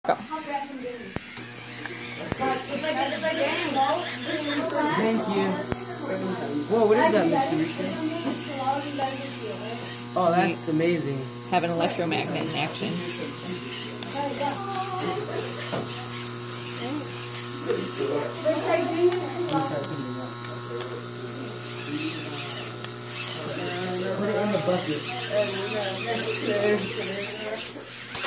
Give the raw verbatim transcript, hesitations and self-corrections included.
Go. Thank you. Whoa, what is that, Mister Rika? Oh, that's amazing. Have an electromagnet in action. Put it in the bucket.